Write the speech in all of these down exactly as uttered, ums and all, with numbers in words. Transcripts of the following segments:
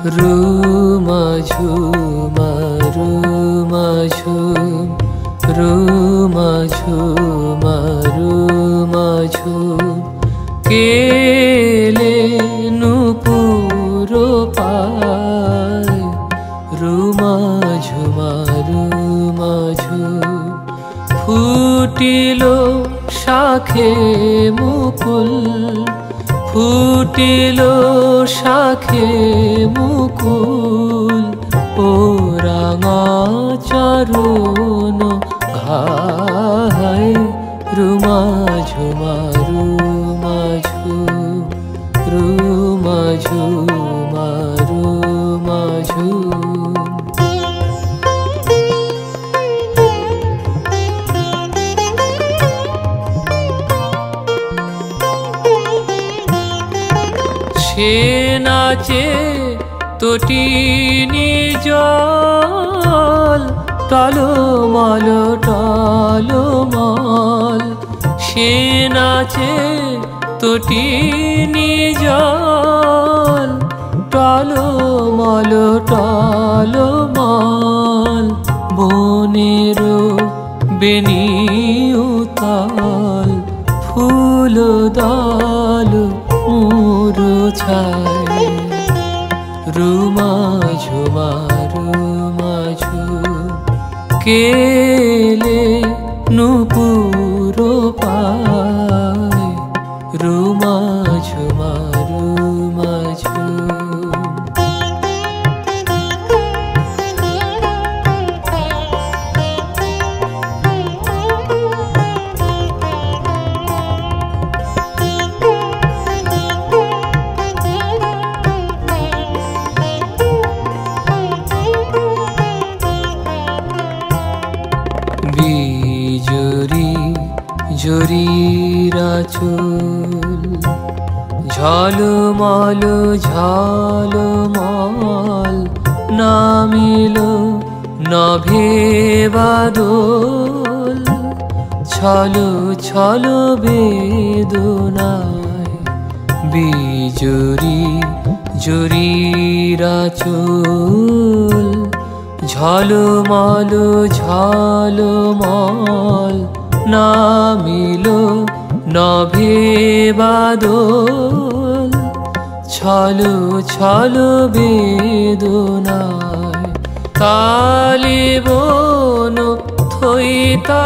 রুমা ঝুমা রুমা ঝুম রুমা ঝুমা রুমা ঝুম কেলে নূপুর পায় রুমা ঝুমা রুমা ঝুম ফুটিল শাখে মুকুল ফুটিল শাখে মুকুল ও রাঙা চরণ ঘায় রুমা ঝুমা রুমা ঝুম রুমা ঝুমা রুমা ঝুম সে নাচে তটিনী জল টলমল টলমল সে নাচে তটিনী জল টলমল টলমল বনের বেনিউতাল ফুল দল মুরছায় রুমা ঝুমা রুমা ঝুম কেলে নূপুর পায় রুমা ঝুমা রুমা ঝুম বিজুরি জরিরা চুল ঝলমল ঝলমল নামিল নভে বাদল ছল ছল বেদনায় বিজুরি জরিরা চুল ঝলমল ঝলমল নামিল নভে বাদল ছল ছল বেদনায় তালি বন থইতা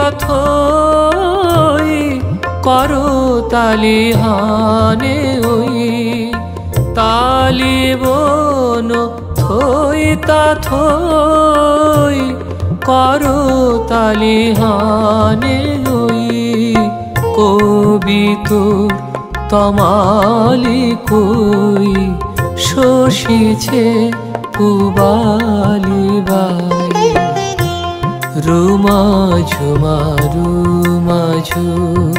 থই করো তালি হানে ওই তালি বন থইতা থই করো তালি হানে ওই কবি তোর তমালি কই শশিছে পুবালি বাই রুমা ঝুমা রুমা ঝুম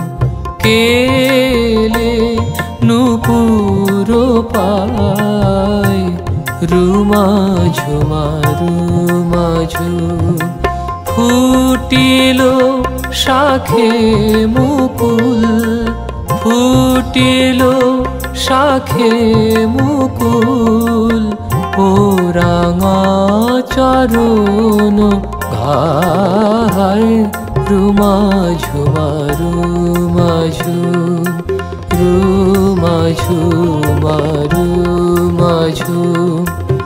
কেলে নূপুর পায় রুমা ঝুমা রুমা ঝুম ফুটিল শাখে মুকুল ফুটিল শাখে মুকুল ও রাঙা চরণ ঘায় রুমা ঝুমা রুমা ঝুম রুমা ঝুমা রুমা ঝুম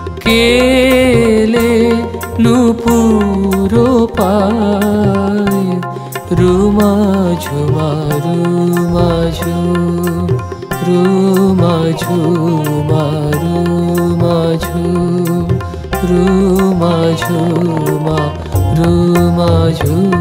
কেলে নূপুর পায় রুমা ঝুমা রুমা ঝুম রুমা ঝুমা রুমা ঝুম রুমা ঝুমা রুমা ঝুম